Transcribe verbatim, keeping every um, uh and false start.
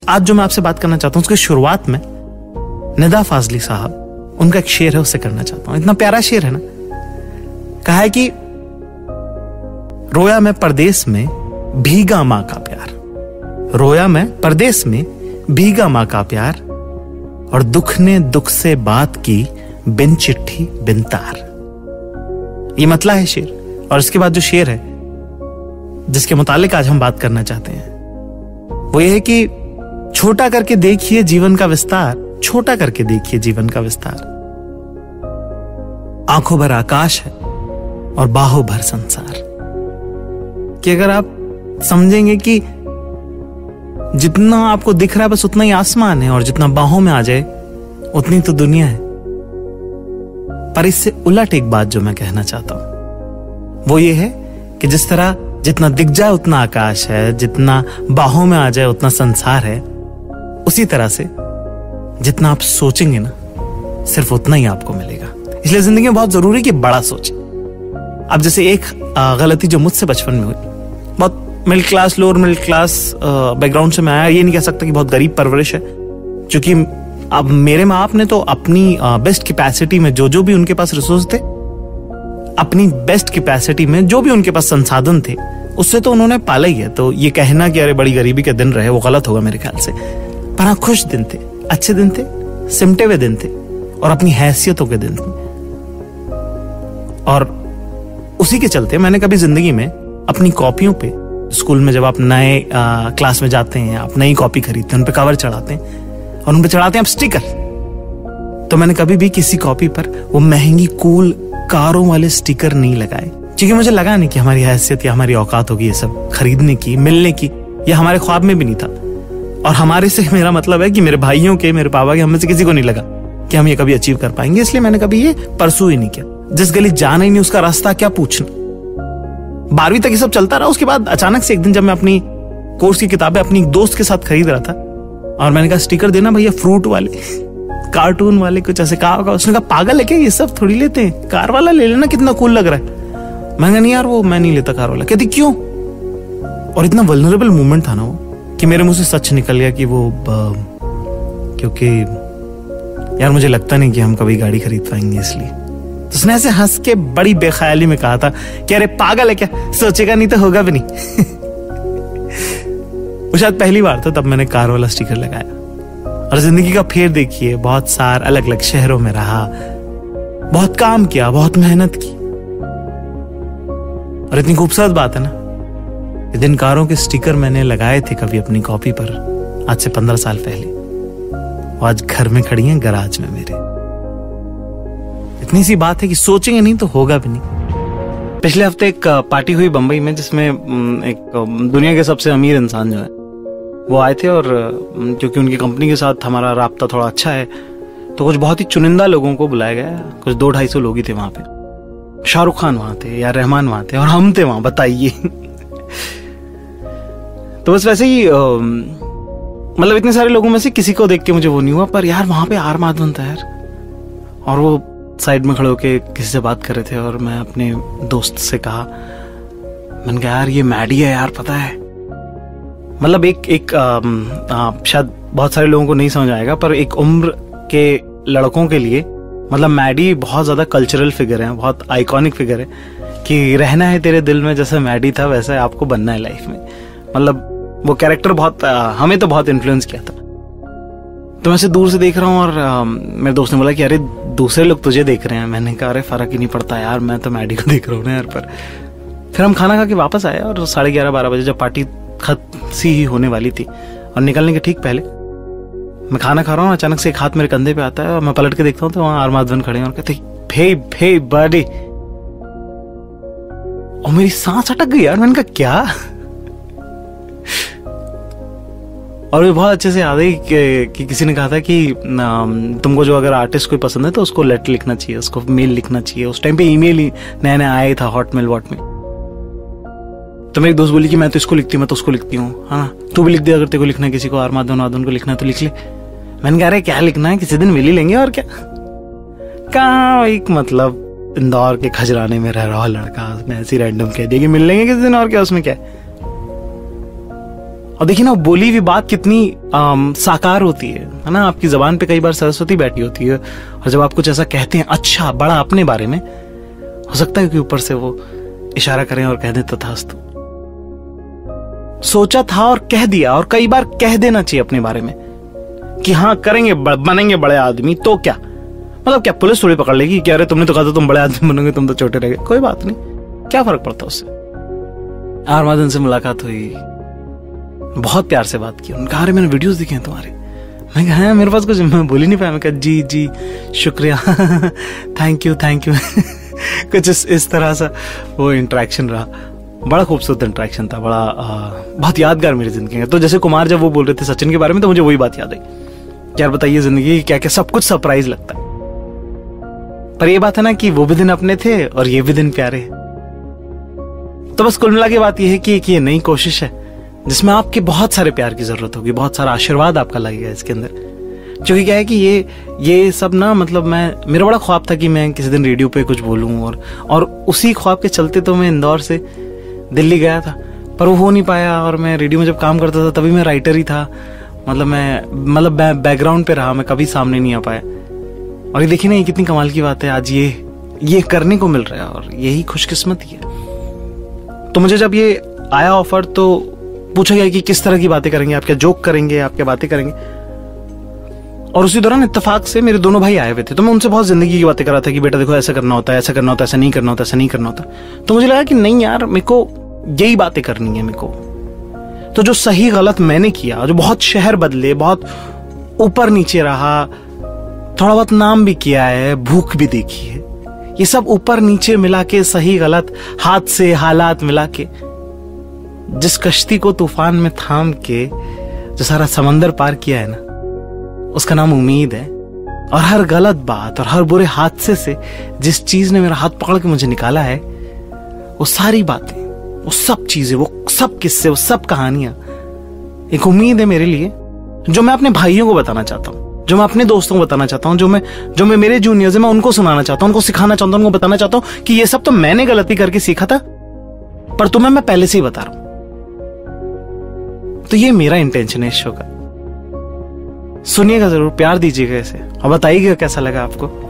आज जो मैं आपसे बात करना चाहता हूं उसकी शुरुआत में निदा फाजली साहब, उनका एक शेर है, उससे करना चाहता हूं। इतना प्यारा शेर है ना। कहा है कि रोया मैं परदेस में भीगा मां का प्यार, रोया मैं परदेस में भीगा मां का प्यार, और दुख ने दुख से बात की बिन चिट्ठी बिन तार। ये मतला है शेर। और इसके बाद जो शेर है जिसके मुतालिक आज हम बात करना चाहते हैं वो ये है कि छोटा करके देखिए जीवन का विस्तार, छोटा करके देखिए जीवन का विस्तार, आंखों भर आकाश है और बाहों भर संसार। कि अगर आप समझेंगे कि जितना आपको दिख रहा है बस उतना ही आसमान है, और जितना बाहों में आ जाए उतनी तो दुनिया है। पर इससे उलट एक बात जो मैं कहना चाहता हूं वो ये है कि जिस तरह जितना दिख जाए उतना आकाश है, जितना बाहों में आ जाए उतना संसार है, उसी तरह से जितना आप सोचेंगे ना सिर्फ उतना ही आपको मिलेगा। इसलिए जिंदगी में बहुत जरूरी है कि बड़ा सोचें। अब जैसे एक गलती जो मुझसे बचपन में हुई, बहुत middle class lower middle class background से मैं आया, ये नहीं कह सकता कि बहुत गरीब परवरिश है, क्योंकि अब मेरे माँ बाप ने तो अपनी बेस्ट कैपेसिटी में जो जो भी उनके पास रिसोर्स थे, अपनी बेस्ट कैपेसिटी में जो भी उनके पास संसाधन थे, उससे तो उन्होंने पाला ही है। तो ये कहना कि अरे बड़ी गरीबी के दिन रहे वो गलत होगा मेरे ख्याल से। पर हाँ, खुश दिन थे, अच्छे दिन थे, सिमटे हुए दिन थे, और अपनी हैसियतों के दिन थे। और उसी के चलते मैंने कभी जिंदगी में अपनी कॉपियों पे, स्कूल में जब आप नए क्लास में जाते हैं, आप नई कॉपी खरीदते हैं, उन पे कवर चढ़ाते हैं और उन पे चढ़ाते हैं आप स्टिकर, तो मैंने कभी भी किसी कॉपी पर वो महंगी कूल कारों वाले स्टिकर नहीं लगाए, क्योंकि मुझे लगा नहीं कि हमारी हैसियत या हमारी औकात होगी ये सब खरीदने की, मिलने की, या हमारे ख्वाब में भी नहीं था। और हमारे से मेरा मतलब है कि मेरे भाइयों के, मेरे पापा के, हम में से किसी को नहीं लगा कि हम ये कभी अचीव कर पाएंगे, इसलिए मैंने कभी ये परसू ही नहीं किया। जिस गली जाना ही नहीं उसका रास्ता क्या पूछना। बारहवीं तक ये सब चलता रहा। उसके बाद अचानक से एक दिन जब मैं अपनी कोर्स की किताबें अपनी दोस्त के साथ खरीद रहा था और मैंने कहा स्टिकर देना भैया, फ्रूट वाले, कार्टून वाले, कुछ ऐसे कहा होगा। उसने कहा पागल है क्या, ये सब थोड़ी लेते हैं, कार वाला ले लेना, कितना कूल लग रहा है। मैं कहा नहीं यार, वो मैं नहीं लेता कार वाला। कहती क्यों? और इतना वल्नरेबल मोमेंट था ना वो कि मेरे मुंह से सच निकल गया कि वो क्योंकि यार मुझे लगता नहीं कि हम कभी गाड़ी खरीद पाएंगे, इसलिए। तो उसने ऐसे हंस के बड़ी बेख्याली में कहा था कि अरे पागल है क्या, सोचेगा नहीं तो होगा भी नहीं। वो शायद पहली बार था तब मैंने कार वाला स्टिकर लगाया। और जिंदगी का फेर देखिए, बहुत सार अलग अलग शहरों में रहा, बहुत काम किया, बहुत मेहनत की। और इतनी खूबसूरत बात है ना, जिन कारों के स्टिकर मैंने लगाए थे कभी अपनी कॉपी पर आज से पंद्रह साल पहले, वो आज घर में खड़ी हैं गराज में मेरे। इतनी सी बात है कि सोचेंगे नहीं तो होगा भी नहीं। पिछले हफ्ते एक पार्टी हुई बंबई में जिसमें एक दुनिया के सबसे अमीर इंसान जो है वो आए थे, और क्योंकि उनकी कंपनी के साथ हमारा राब्ता थोड़ा अच्छा है तो कुछ बहुत ही चुनिंदा लोगों को बुलाया गया। कुछ दो ढाई सौ लोग ही थे वहां पे। शाहरुख खान वहां थे, या रहमान वहां थे, और हम थे वहां, बताइए। तो बस वैसे ही मतलब इतने सारे लोगों में से किसी को देख के मुझे वो नहीं हुआ, पर यार वहां पे आर माधवन था यार, और वो साइड में खड़े होके किसी से बात कर रहे थे। और मैं अपने दोस्त से कहा, मैंने कहा यार ये मैडी है यार, पता है। मतलब एक एक आ, आ, शायद बहुत सारे लोगों को नहीं समझ आएगा, पर एक उम्र के लड़कों के लिए मतलब मैडी बहुत ज्यादा कल्चरल फिगर है, बहुत आइकॉनिक फिगर है कि रहना है तेरे दिल में जैसे मैडी था वैसे आपको बनना है लाइफ में। मतलब वो कैरेक्टर बहुत आ, हमें तो बहुत इन्फ्लुएंस किया था। तो मैं से दूर से देख रहा हूँ और आ, मेरे दोस्त ने बोला कि अरे दूसरे लोग तुझे देख रहे हैं। मैंने कहा अरे फर्क ही नहीं पड़ता यार, मैं तो मैडी को देख रहा हूँ ना यार। पर फिर हम खाना खा के वापस आए और साढ़े ग्यारह बारह बजे जब पार्टी खत्म सी ही होने वाली थी और निकलने के ठीक पहले मैं खाना खा रहा हूँ, अचानक से एक हाथ मेरे कंधे पे आता है और मैं पलट के देखता हूँ तो वहां आर माधवन खड़े हैं और कहते हे हे बड़ी, और मेरी सांस अटक गई यार। मैंने कहा क्या? और ये बहुत अच्छे से याद है कि, कि किसी ने कहा था कि तुमको जो अगर आर्टिस्ट कोई पसंद है तो उसको लेटर लिखना चाहिए, उसको मेल लिखना चाहिए। उस टाइम पे ईमेल ही नया नया आया था, हॉटमेल वॉट में। तो मेरी दोस्त बोली कि मैं तो इसको लिखती हूँ, मैं तो उसको लिखती हूँ, हाँ तू भी लिख दे अगर तेरे को लिखना है, किसी को आर माधवन वाधवन को लिखना है तो लिख ले। मैंने कहा अरे क्या लिखना है, किसी दिन मिल ही लेंगे और क्या। कहाँ एक मतलब इंदौर के खजराने में रह रहा लड़का, मैं ऐसी रैंडम कह दिया कि मिल लेंगे किसी दिन और क्या, उसमें क्या है। और देखिए ना, बोली हुई बात कितनी आम, साकार होती है है ना। आपकी जबान पे कई बार सरस्वती बैठी होती है, और जब आप कुछ ऐसा कहते हैं अच्छा बड़ा अपने बारे में, हो सकता है कि ऊपर से वो इशारा करें और कह दें तथास्तु। सोचा था और कह दिया, और कई बार कह देना चाहिए अपने बारे में कि हाँ करेंगे, बनेंगे बड़े आदमी, तो क्या मतलब, क्या पुलिस थोड़ी पकड़ लेगी कि अरे तुमने तो कहा था तुम बड़े आदमी बनोगे, तुम तो छोटे रह गए। कोई बात नहीं, क्या फर्क पड़ता उससे। आर मादन से मुलाकात हुई, बहुत प्यार से बात की। उनका अरे मैंने वीडियोस देखे हैं तुम्हारे। मैं कहा हाँ, मेरे पास कुछ, मैं बोल ही नहीं पाया। मैं कहा जी जी शुक्रिया थैंक यू थैंक यू कुछ इस, इस तरह सा वो इंटरेक्शन रहा। बड़ा खूबसूरत इंटरेक्शन था, बड़ा आ, बहुत यादगार मेरी जिंदगी का। तो जैसे कुमार जब वो बोल रहे थे सचिन के बारे में, तो मुझे वही बात याद आई। यार बताइए, जिंदगी क्या क्या सब कुछ सरप्राइज लगता है, पर ये बात है ना कि वो भी दिन अपने थे और ये भी दिन प्यारे। तो बस कुल मिला के बात ये है कि एक ये नई कोशिश है जिसमें आपके बहुत सारे प्यार की जरूरत होगी, बहुत सारा आशीर्वाद आपका लगेगा इसके अंदर। क्योंकि क्या है कि ये ये सब ना, मतलब मैं, मेरा बड़ा ख्वाब था कि मैं किसी दिन रेडियो पे कुछ बोलूं, और और उसी ख्वाब के चलते तो मैं इंदौर से दिल्ली गया था, पर वो हो नहीं पाया। और मैं रेडियो में जब काम करता था तभी मैं राइटर ही था, मतलब मैं मतलब बैकग्राउंड पे रहा, मैं कभी सामने नहीं आ पाया। और ये देखिए ना, ये कितनी कमाल की बात है, आज ये ये करने को मिल रहा है, और यही खुशकिस्मती है। तो मुझे जब ये आया ऑफर, तो पूछा गया कि किस तरह की बातें करेंगे, आप क्या जोक करेंगे, आप क्या बातें करेंगे। और उसी दौरान इत्तेफाक से मेरे दोनों भाई आए हुए थे, तो मैं उनसे बहुत जिंदगी की बातें कर रहा था कि बेटा देखो ऐसा करना होता है, ऐसा करना होता है, ऐसा नहीं करना होता, ऐसा नहीं करना होता। तो मुझे लगा कि नहीं यार, मेरे को यही बातें करनी है मेरे को। तो जो सही गलत मैंने किया, जो बहुत शहर बदले, बहुत ऊपर नीचे रहा, थोड़ा बहुत नाम भी किया है, भूख भी देखी है, ये सब ऊपर नीचे मिला के, सही गलत हाथ से हालात मिला के, जिस कश्ती को तूफान में थाम के जो सारा समंदर पार किया है ना, उसका नाम उम्मीद है। और हर गलत बात और हर बुरे हादसे से जिस चीज ने मेरा हाथ पकड़ के मुझे निकाला है, वो सारी बातें, वो सब चीजें, वो सब किस्से, वो सब कहानियां एक उम्मीद है मेरे लिए, जो मैं अपने भाइयों को बताना चाहता हूं, जो मैं अपने दोस्तों को बताना चाहता हूं, जो मैं जो मैं मेरे जूनियर्स हैं, मैं उनको सुनाना चाहता हूं, उनको सिखाना चाहता हूं, उनको बताना चाहता हूं कि ये सब तो मैंने गलती करके सीखा था, पर तुम्हें मैं पहले से ही बता रहा हूं। तो ये मेरा इंटेंशन है इस शो का। सुनिएगा जरूर, प्यार दीजिएगा इसे, और बताइएगा कैसा लगा आपको।